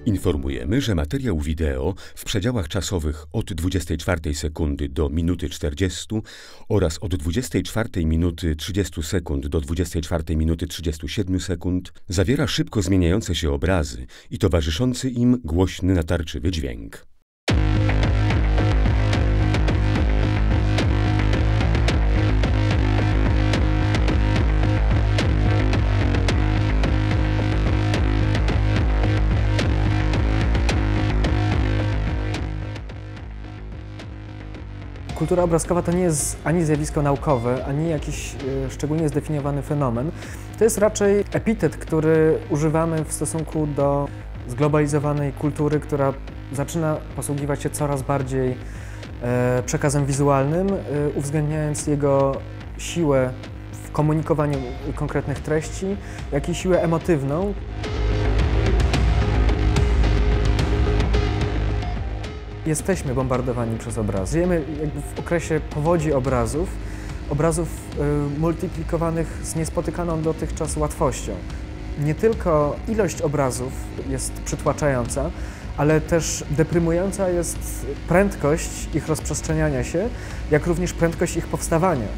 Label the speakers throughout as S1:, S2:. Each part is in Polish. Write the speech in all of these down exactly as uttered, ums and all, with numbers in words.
S1: Informujemy, że materiał wideo w przedziałach czasowych od dwudziestej czwartej sekundy do minuty czterdziestu oraz od dwudziestej czwartej minuty trzydziestu sekund do dwudziestej czwartej minuty trzydziestu siedmiu sekund zawiera szybko zmieniające się obrazy i towarzyszący im głośny, natarczywy dźwięk.
S2: Kultura obrazkowa to nie jest ani zjawisko naukowe, ani jakiś e, szczególnie zdefiniowany fenomen. To jest raczej epitet, który używamy w stosunku do zglobalizowanej kultury, która zaczyna posługiwać się coraz bardziej e, przekazem wizualnym, e, uwzględniając jego siłę w komunikowaniu konkretnych treści, jak i siłę emotywną. Jesteśmy bombardowani przez obrazy. Żyjemy jakby w okresie powodzi obrazów, obrazów y, multiplikowanych z niespotykaną dotychczas łatwością. Nie tylko ilość obrazów jest przytłaczająca, ale też deprymująca jest prędkość ich rozprzestrzeniania się, jak również prędkość ich powstawania.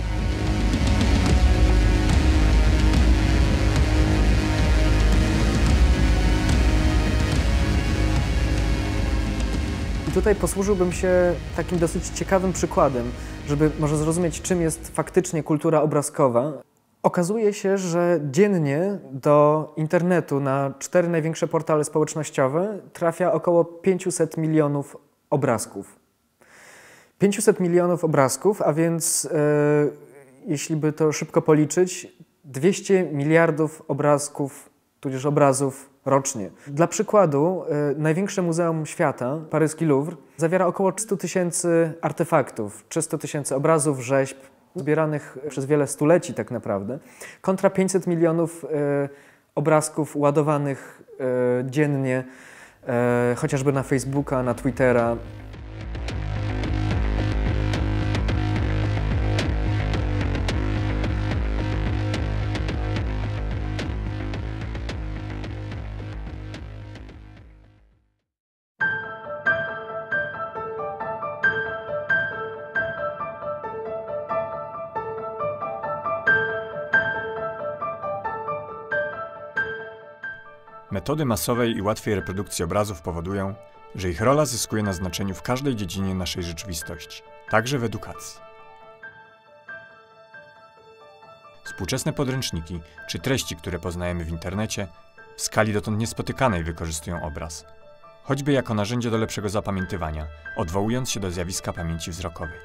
S2: Tutaj posłużyłbym się takim dosyć ciekawym przykładem, żeby może zrozumieć, czym jest faktycznie kultura obrazkowa. Okazuje się, że dziennie do internetu na cztery największe portale społecznościowe trafia około pięćset milionów obrazków. pięćset milionów obrazków, a więc e, jeśli by to szybko policzyć, dwieście miliardów obrazków, tudzież obrazów rocznie. Dla przykładu, y, największe muzeum świata, paryski Louvre, zawiera około trzysta tysięcy artefaktów, trzysta tysięcy obrazów, rzeźb, zbieranych przez wiele stuleci tak naprawdę, kontra pięćset milionów y, obrazków ładowanych y, dziennie, y, chociażby na Facebooka, na Twittera.
S3: Metody masowej i łatwej reprodukcji obrazów powodują, że ich rola zyskuje na znaczeniu w każdej dziedzinie naszej rzeczywistości, także w edukacji. Współczesne podręczniki czy treści, które poznajemy w internecie, w skali dotąd niespotykanej wykorzystują obraz, choćby jako narzędzie do lepszego zapamiętywania, odwołując się do zjawiska pamięci wzrokowej.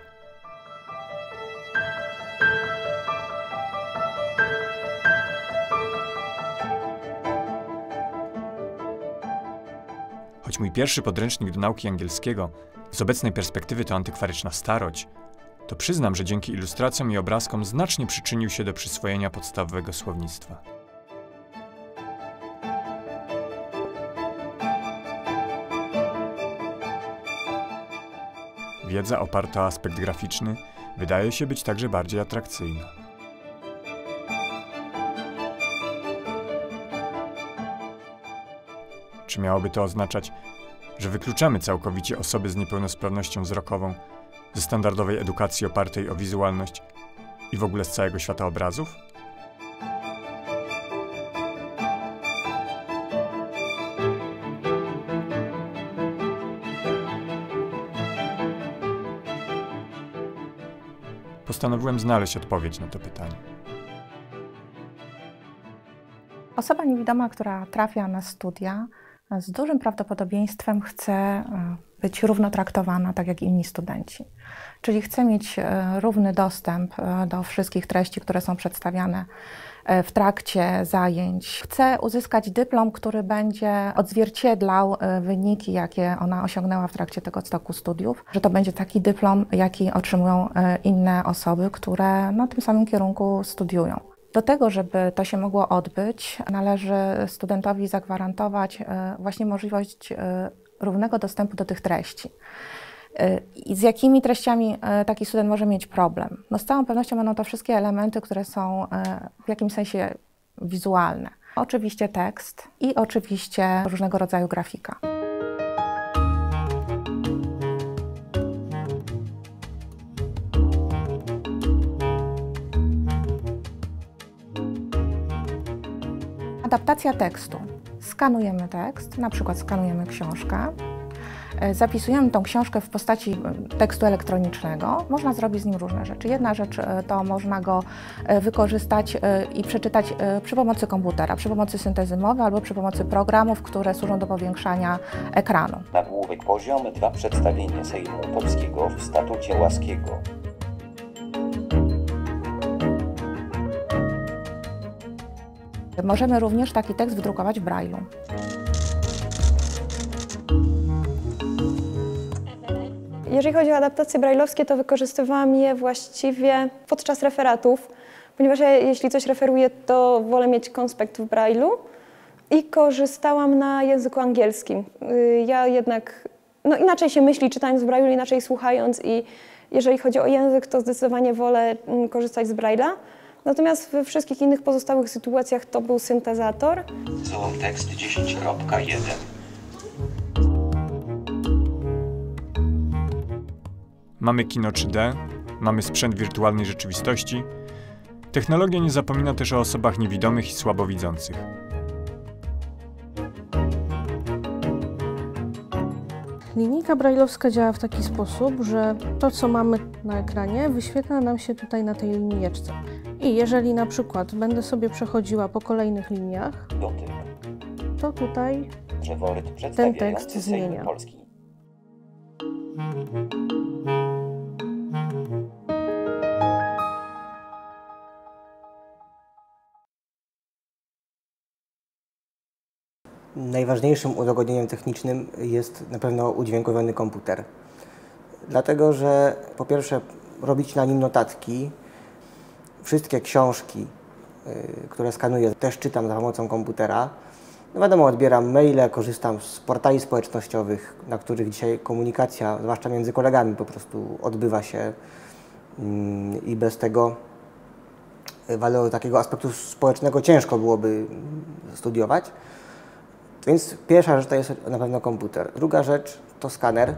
S3: Choć mój pierwszy podręcznik do nauki angielskiego z obecnej perspektywy to antykwaryczna starość, to przyznam, że dzięki ilustracjom i obrazkom znacznie przyczynił się do przyswojenia podstawowego słownictwa. Wiedza oparta o aspekt graficzny wydaje się być także bardziej atrakcyjna. Czy miałoby to oznaczać, że wykluczamy całkowicie osoby z niepełnosprawnością wzrokową ze standardowej edukacji opartej o wizualność i w ogóle z całego świata obrazów? Postanowiłem znaleźć odpowiedź na to pytanie.
S4: Osoba niewidoma, która trafia na studia, z dużym prawdopodobieństwem chce być równo traktowana tak jak inni studenci. Czyli chce mieć równy dostęp do wszystkich treści, które są przedstawiane w trakcie zajęć. Chce uzyskać dyplom, który będzie odzwierciedlał wyniki, jakie ona osiągnęła w trakcie tego toku studiów. Że to będzie taki dyplom, jaki otrzymują inne osoby, które na tym samym kierunku studiują. Do tego, żeby to się mogło odbyć, należy studentowi zagwarantować właśnie możliwość równego dostępu do tych treści. I z jakimi treściami taki student może mieć problem? No z całą pewnością będą to wszystkie elementy, które są w jakimś sensie wizualne. Oczywiście tekst i oczywiście różnego rodzaju grafika. Adaptacja tekstu. Skanujemy tekst, na przykład skanujemy książkę. Zapisujemy tą książkę w postaci tekstu elektronicznego. Można zrobić z nim różne rzeczy. Jedna rzecz to można go wykorzystać i przeczytać przy pomocy komputera, przy pomocy syntezy mowy albo przy pomocy programów, które służą do powiększania ekranu.
S5: Nagłówek poziom dwa. Przedstawienie Sejmu Polskiego w statucie łaskiego.
S4: Możemy również taki tekst wydrukować w Braille'u.
S6: Jeżeli chodzi o adaptacje brajlowskie, to wykorzystywałam je właściwie podczas referatów, ponieważ ja, jeśli coś referuję, to wolę mieć konspekt w Braille'u i korzystałam na języku angielskim. Ja jednak, no inaczej się myśli czytając w Braille'u, inaczej słuchając i jeżeli chodzi o język, to zdecydowanie wolę korzystać z Braille'a. Natomiast we wszystkich innych pozostałych sytuacjach to był syntezator.
S5: Zoom tekst dziesięć kropka jeden.
S3: Mamy kino trzy D, mamy sprzęt wirtualnej rzeczywistości. Technologia nie zapomina też o osobach niewidomych i słabowidzących.
S7: Linijka brajlowska działa w taki sposób, że to, co mamy na ekranie, wyświetla nam się tutaj na tej linijeczce. I jeżeli na przykład będę sobie przechodziła po kolejnych liniach,
S5: Dotyk.
S7: to tutaj
S5: Drzeworyt
S7: ten tekst
S5: Sejm
S7: zmienia.
S5: Polski.
S8: Najważniejszym udogodnieniem technicznym jest na pewno udźwiękowiony komputer. Dlatego, że po pierwsze robić na nim notatki, wszystkie książki, yy, które skanuję, też czytam za pomocą komputera. No wiadomo, odbieram maile, korzystam z portali społecznościowych, na których dzisiaj komunikacja, zwłaszcza między kolegami, po prostu odbywa się yy, i bez tego waloru takiego aspektu społecznego ciężko byłoby studiować. Więc pierwsza rzecz to jest na pewno komputer. Druga rzecz to skaner.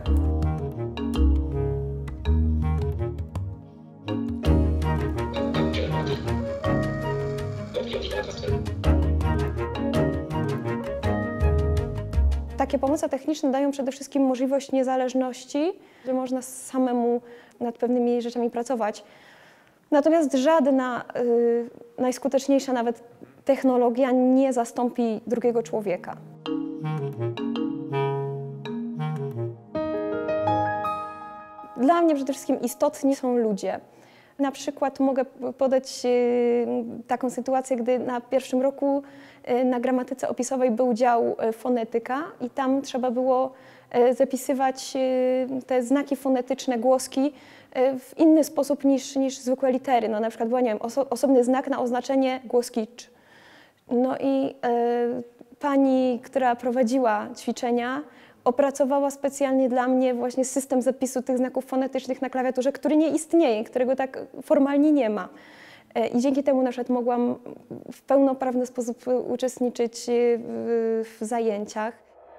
S6: Takie pomoce techniczne dają przede wszystkim możliwość niezależności, że można samemu nad pewnymi rzeczami pracować. Natomiast żadna y, najskuteczniejsza nawet technologia nie zastąpi drugiego człowieka. Dla mnie przede wszystkim istotni są ludzie. Na przykład mogę podać taką sytuację, gdy na pierwszym roku na gramatyce opisowej był dział fonetyka i tam trzeba było zapisywać te znaki fonetyczne, głoski w inny sposób niż, niż zwykłe litery. No, na przykład był, nie wiem, oso osobny znak na oznaczenie głoski cz. No i pani, która prowadziła ćwiczenia, opracowała specjalnie dla mnie właśnie system zapisu tych znaków fonetycznych na klawiaturze, który nie istnieje, którego tak formalnie nie ma. I dzięki temu na przykład mogłam w pełnoprawny sposób uczestniczyć w, w zajęciach.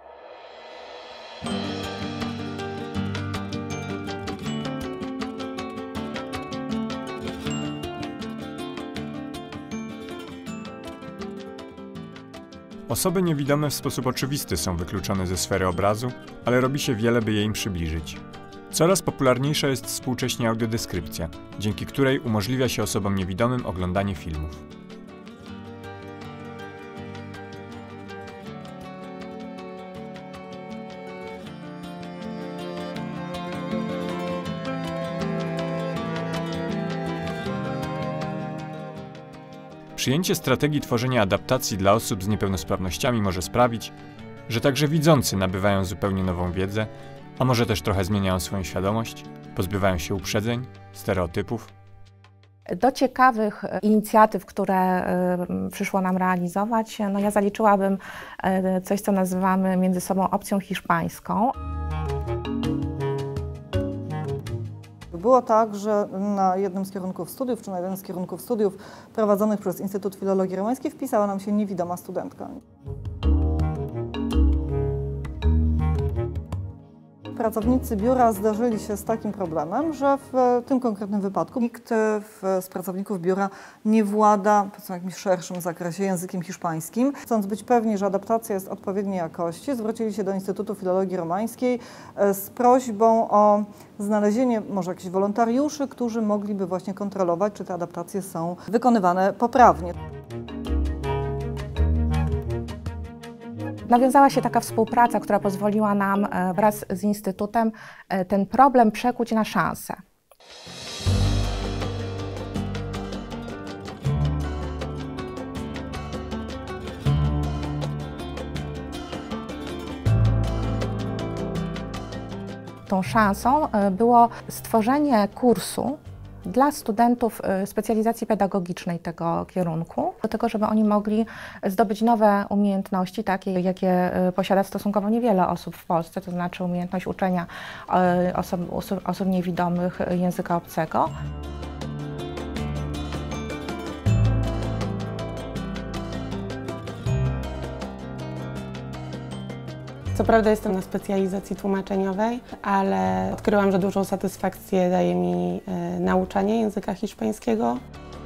S3: Osoby niewidome w sposób oczywisty są wykluczone ze sfery obrazu, ale robi się wiele, by je im przybliżyć. Coraz popularniejsza jest współcześnie audiodeskrypcja, dzięki której umożliwia się osobom niewidomym oglądanie filmów. Przyjęcie strategii tworzenia adaptacji dla osób z niepełnosprawnościami może sprawić, że także widzący nabywają zupełnie nową wiedzę, a może też trochę zmieniają swoją świadomość, pozbywają się uprzedzeń, stereotypów.
S4: Do ciekawych inicjatyw, które y, przyszło nam realizować, no ja zaliczyłabym y, coś, co nazywamy między sobą opcją hiszpańską.
S9: Było tak, że na jednym z kierunków studiów, czy na jeden z kierunków studiów prowadzonych przez Instytut Filologii Romańskiej wpisała nam się niewidoma studentka. Pracownicy biura zdarzyli się z takim problemem, że w tym konkretnym wypadku nikt z pracowników biura nie włada w jakimś szerszym zakresie językiem hiszpańskim. Chcąc być pewni, że adaptacja jest odpowiedniej jakości, zwrócili się do Instytutu Filologii Romańskiej z prośbą o znalezienie może jakichś wolontariuszy, którzy mogliby właśnie kontrolować, czy te adaptacje są wykonywane poprawnie.
S4: Nawiązała się taka współpraca, która pozwoliła nam wraz z Instytutem ten problem przekuć na szansę. Tą szansą było stworzenie kursu dla studentów specjalizacji pedagogicznej tego kierunku, do tego, żeby oni mogli zdobyć nowe umiejętności, takie jakie posiada stosunkowo niewiele osób w Polsce, to znaczy umiejętność uczenia osób, osób, osób niewidomych języka obcego.
S10: Co prawda jestem na specjalizacji tłumaczeniowej, ale odkryłam, że dużą satysfakcję daje mi e, nauczanie języka hiszpańskiego.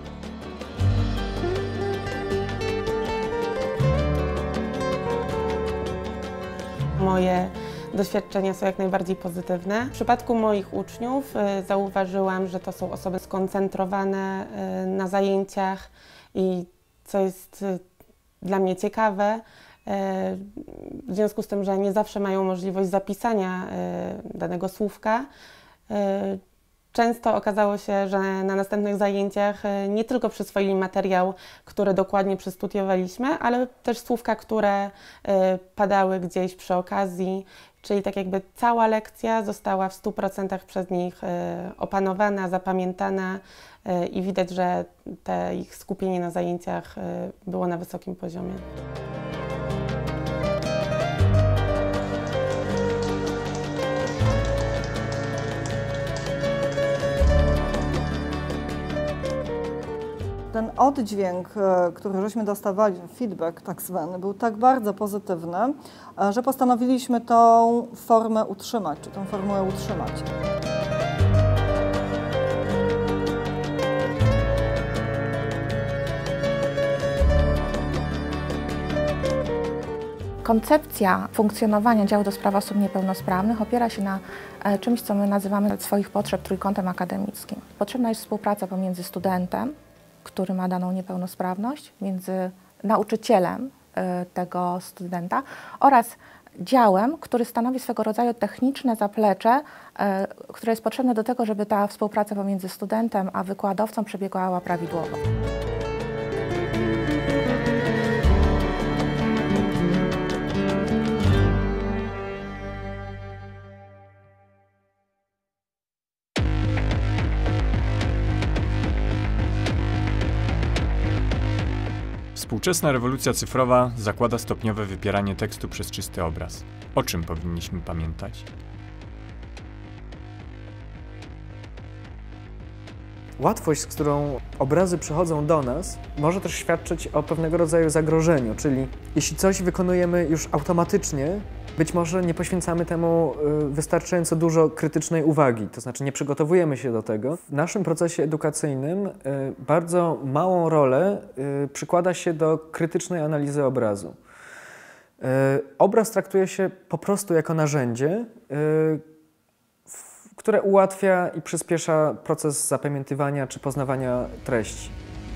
S10: Moje doświadczenia są jak najbardziej pozytywne. W przypadku moich uczniów e, zauważyłam, że to są osoby skoncentrowane e, na zajęciach i co jest e, dla mnie ciekawe, w związku z tym, że nie zawsze mają możliwość zapisania danego słówka, często okazało się, że na następnych zajęciach nie tylko przyswoili materiał, który dokładnie przestudiowaliśmy, ale też słówka, które padały gdzieś przy okazji, czyli tak jakby cała lekcja została w stu procentach przez nich opanowana, zapamiętana i widać, że te ich skupienie na zajęciach było na wysokim poziomie.
S9: Ten oddźwięk, który żeśmy dostawali, feedback tak zwany, był tak bardzo pozytywny, że postanowiliśmy tą formę utrzymać, czy tę formułę utrzymać.
S4: Koncepcja funkcjonowania działu do spraw osób niepełnosprawnych opiera się na czymś, co my nazywamy swoich potrzeb trójkątem akademickim. Potrzebna jest współpraca pomiędzy studentem, który ma daną niepełnosprawność, między nauczycielem tego studenta oraz działem, który stanowi swego rodzaju techniczne zaplecze, które jest potrzebne do tego, żeby ta współpraca pomiędzy studentem a wykładowcą przebiegała prawidłowo.
S3: Współczesna rewolucja cyfrowa zakłada stopniowe wypieranie tekstu przez czysty obraz. O czym powinniśmy pamiętać?
S2: Łatwość, z którą obrazy przychodzą do nas, może też świadczyć o pewnego rodzaju zagrożeniu, czyli jeśli coś wykonujemy już automatycznie, być może nie poświęcamy temu wystarczająco dużo krytycznej uwagi, to znaczy nie przygotowujemy się do tego. W naszym procesie edukacyjnym bardzo małą rolę przykłada się do krytycznej analizy obrazu. Obraz traktuje się po prostu jako narzędzie, które ułatwia i przyspiesza proces zapamiętywania czy poznawania treści.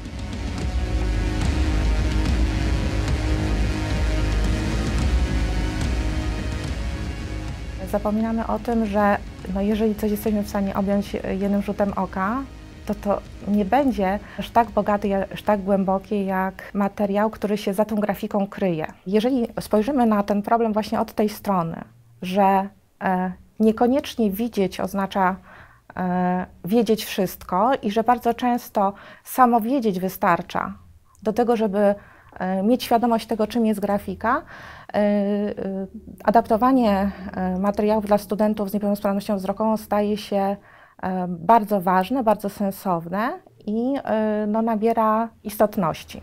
S4: Zapominamy o tym, że no jeżeli coś jesteśmy w stanie objąć jednym rzutem oka, to to nie będzie aż tak bogate, aż tak głębokie jak materiał, który się za tą grafiką kryje. Jeżeli spojrzymy na ten problem właśnie od tej strony, że e, niekoniecznie widzieć oznacza e, wiedzieć wszystko i że bardzo często samo wiedzieć wystarcza do tego, żeby e, mieć świadomość tego, czym jest grafika. E, e, adaptowanie e, materiałów dla studentów z niepełnosprawnością wzrokową staje się bardzo ważne, bardzo sensowne i no, nabiera istotności.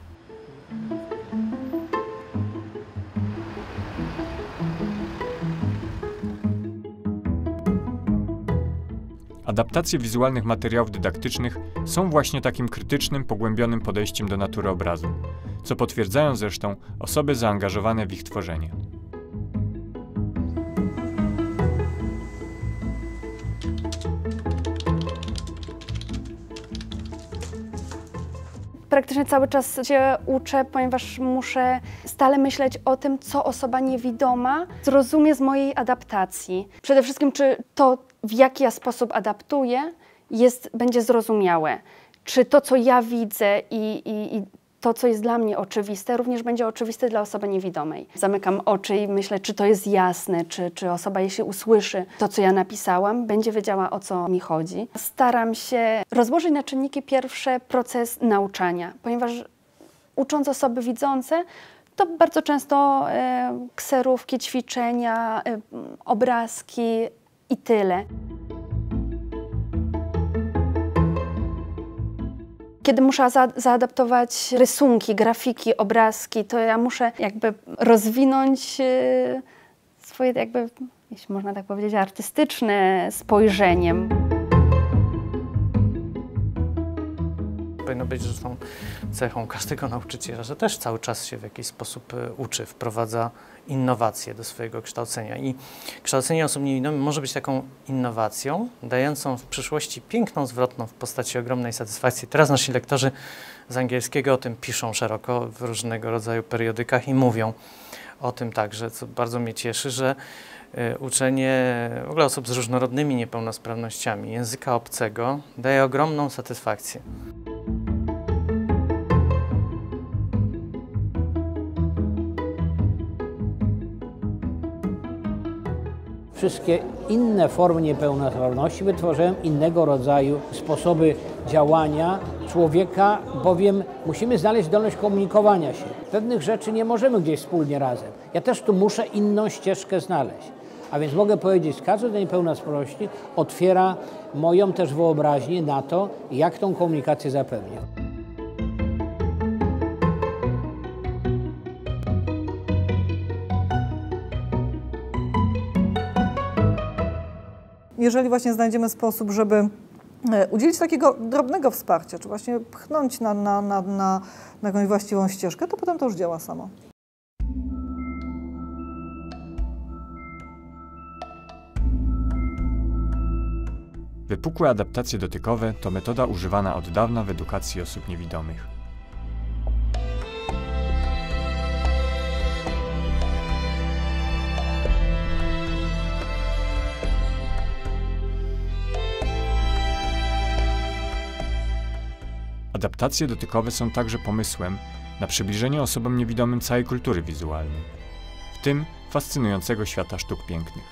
S3: Adaptacje wizualnych materiałów dydaktycznych są właśnie takim krytycznym, pogłębionym podejściem do natury obrazu, co potwierdzają zresztą osoby zaangażowane w ich tworzenie.
S11: Praktycznie cały czas się uczę, ponieważ muszę stale myśleć o tym, co osoba niewidoma zrozumie z mojej adaptacji. Przede wszystkim, czy to, w jaki ja sposób adaptuję, jest, będzie zrozumiałe. Czy to, co ja widzę i, i, i to, co jest dla mnie oczywiste, również będzie oczywiste dla osoby niewidomej. Zamykam oczy i myślę, czy to jest jasne, czy, czy osoba, jeśli usłyszy to, co ja napisałam, będzie wiedziała, o co mi chodzi. Staram się rozłożyć na czynniki pierwsze proces nauczania, ponieważ ucząc osoby widzące, to bardzo często e, kserówki, ćwiczenia, e, obrazki i tyle. Kiedy muszę za zaadaptować rysunki, grafiki, obrazki, to ja muszę jakby rozwinąć e, swoje, jakby, jeśli można tak powiedzieć, artystyczne spojrzenie.
S12: Powinno być zresztą cechą każdego nauczyciela, że też cały czas się w jakiś sposób uczy, wprowadza innowacje do swojego kształcenia. I kształcenie osób niewidomych może być taką innowacją, dającą w przyszłości piękną zwrotną w postaci ogromnej satysfakcji. Teraz nasi lektorzy z angielskiego o tym piszą szeroko w różnego rodzaju periodykach i mówią o tym także, co bardzo mnie cieszy, że uczenie w ogóle osób z różnorodnymi niepełnosprawnościami języka obcego daje ogromną satysfakcję.
S13: Wszystkie inne formy niepełnosprawności wytworzyłem innego rodzaju sposoby działania człowieka, bowiem musimy znaleźć zdolność komunikowania się. Pewnych rzeczy nie możemy gdzieś wspólnie razem. Ja też tu muszę inną ścieżkę znaleźć. A więc mogę powiedzieć, że każda niepełnosprawności otwiera moją też wyobraźnię na to, jak tą komunikację zapewnię.
S9: Jeżeli właśnie znajdziemy sposób, żeby udzielić takiego drobnego wsparcia, czy właśnie pchnąć na, na, na, na, na jakąś właściwą ścieżkę, to potem to już działa samo.
S3: Wypukłe adaptacje dotykowe to metoda używana od dawna w edukacji osób niewidomych. Adaptacje dotykowe są także pomysłem na przybliżenie osobom niewidomym całej kultury wizualnej, w tym fascynującego świata sztuk pięknych.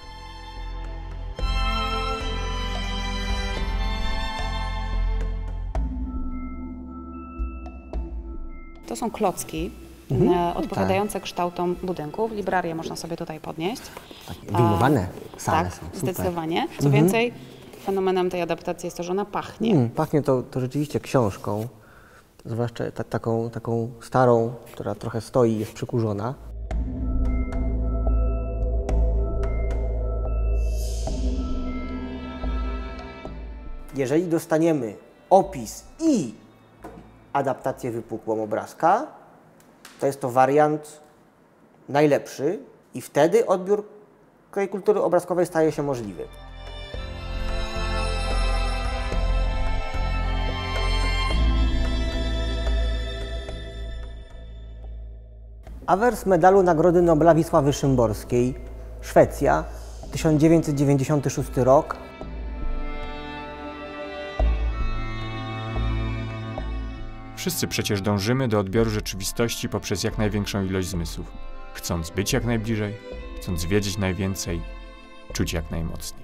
S14: To są klocki mhm. odpowiadające tak. kształtom budynków. Librarię można sobie tutaj podnieść.
S8: Takie wyjmowane sale
S14: Tak,
S8: są. Super.
S14: Zdecydowanie. Co
S8: mhm. więcej,
S14: fenomenem tej adaptacji jest to, że ona pachnie.
S8: Mm, pachnie to, to rzeczywiście książką, zwłaszcza ta, taką, taką starą, która trochę stoi i jest przykurzona. Jeżeli dostaniemy opis i adaptację wypukłą obrazka, to jest to wariant najlepszy i wtedy odbiór tej kultury obrazkowej staje się możliwy. Awers medalu Nagrody Nobla Wisławy Szymborskiej, Szwecja, tysiąc dziewięćset dziewięćdziesiąty szósty rok.
S3: Wszyscy przecież dążymy do odbioru rzeczywistości poprzez jak największą ilość zmysłów, chcąc być jak najbliżej, chcąc wiedzieć najwięcej, czuć jak najmocniej.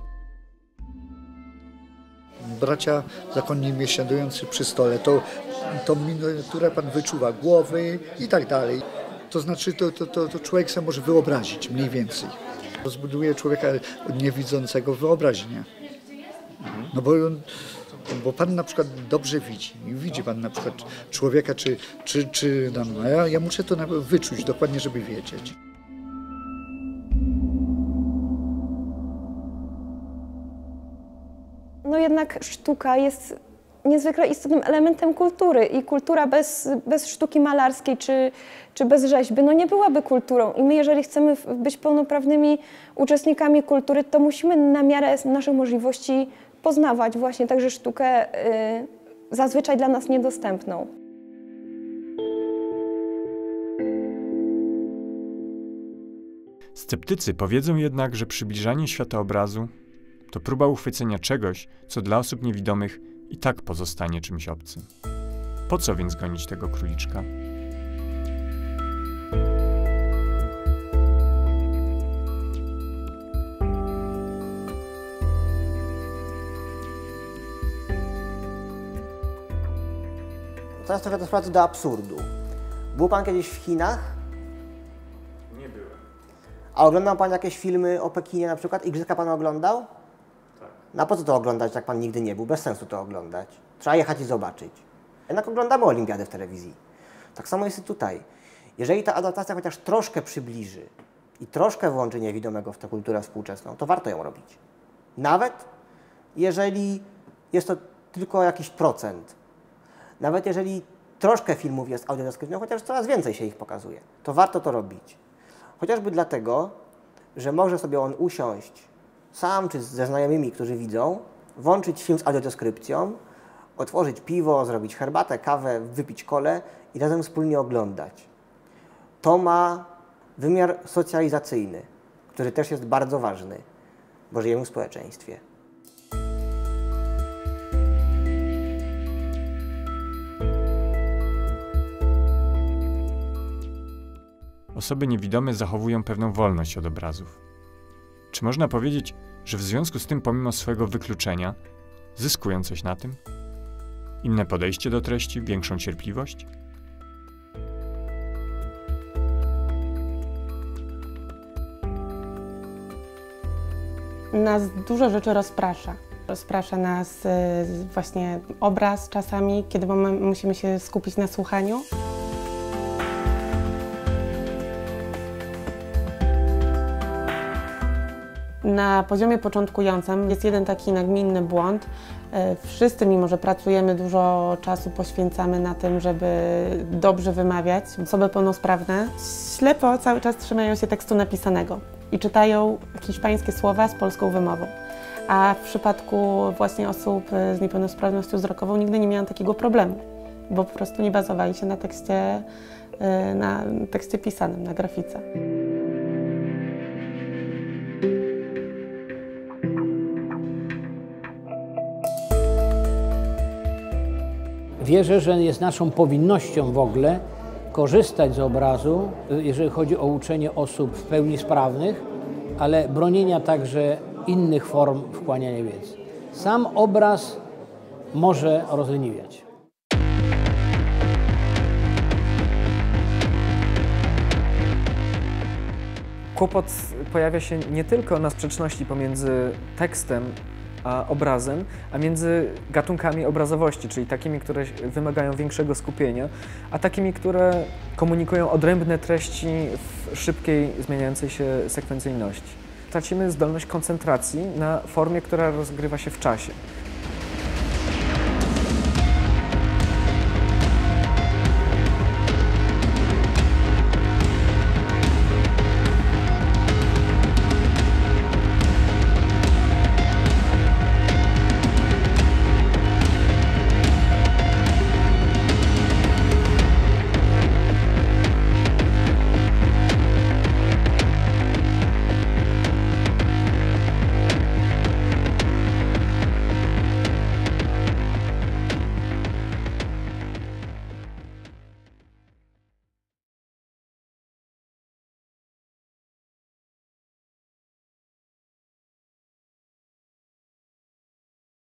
S15: Bracia zakonni biesiadujący przy stole, to, to miniaturę pan wyczuwa, głowy i tak dalej. To znaczy, to, to, to, to człowiek sobie może wyobrazić mniej więcej. Rozbuduje człowieka niewidzącego wyobraźnię. Mhm. No bo, bo pan na przykład dobrze widzi. Widzi pan na przykład człowieka, czy, czy, czy tam, a ja, ja muszę to wyczuć dokładnie, żeby wiedzieć.
S6: No jednak sztuka jest niezwykle istotnym elementem kultury i kultura bez, bez sztuki malarskiej czy, czy bez rzeźby no nie byłaby kulturą. I my, jeżeli chcemy być pełnoprawnymi uczestnikami kultury, to musimy na miarę naszych możliwości poznawać właśnie także sztukę y, zazwyczaj dla nas niedostępną.
S3: Sceptycy powiedzą jednak, że przybliżanie świata obrazu to próba uchwycenia czegoś, co dla osób niewidomych i tak pozostanie czymś obcym. Po co więc gonić tego króliczka?
S8: Teraz trochę to sprowadza do absurdu. Był pan kiedyś w Chinach?
S3: Nie byłem.
S8: A oglądał pan jakieś filmy o Pekinie na przykład? Igrzyska pan oglądał?
S3: Tak.
S8: No a po co to oglądać, jak pan nigdy nie był? Bez sensu to oglądać. Trzeba jechać i zobaczyć. Jednak oglądamy olimpiadę w telewizji. Tak samo jest i tutaj. Jeżeli ta adaptacja chociaż troszkę przybliży i troszkę włączy niewidomego w tę kulturę współczesną, to warto ją robić. Nawet jeżeli jest to tylko jakiś procent. Nawet jeżeli troszkę filmów jest audiodeskrypcją, chociaż coraz więcej się ich pokazuje, to warto to robić. Chociażby dlatego, że może sobie on usiąść sam czy ze znajomymi, którzy widzą, włączyć film z audiodeskrypcją, otworzyć piwo, zrobić herbatę, kawę, wypić kolę i razem wspólnie oglądać. To ma wymiar socjalizacyjny, który też jest bardzo ważny, bo żyjemy w społeczeństwie.
S3: Osoby niewidome zachowują pewną wolność od obrazów. Czy można powiedzieć, że w związku z tym, pomimo swojego wykluczenia, zyskują coś na tym? Inne podejście do treści, większą cierpliwość?
S10: Nas dużo rzeczy rozprasza. Rozprasza nas właśnie obraz czasami, kiedy musimy się skupić na słuchaniu. Na poziomie początkującym jest jeden taki nagminny błąd. Wszyscy, mimo że pracujemy, dużo czasu poświęcamy na tym, żeby dobrze wymawiać. Osoby pełnosprawne ślepo cały czas trzymają się tekstu napisanego i czytają hiszpańskie słowa z polską wymową. A w przypadku właśnie osób z niepełnosprawnością wzrokową nigdy nie miałam takiego problemu, bo po prostu nie bazowali się na tekście, na tekście pisanym, na grafice.
S13: Wierzę, że jest naszą powinnością w ogóle korzystać z obrazu, jeżeli chodzi o uczenie osób w pełni sprawnych, ale bronienia także innych form wchłaniania wiedzy. Sam obraz może rozleniwiać.
S2: Kłopot pojawia się nie tylko na sprzeczności pomiędzy tekstem a obrazem, a między gatunkami obrazowości, czyli takimi, które wymagają większego skupienia, a takimi, które komunikują odrębne treści w szybkiej, zmieniającej się sekwencyjności. Tracimy zdolność koncentracji na formie, która rozgrywa się w czasie.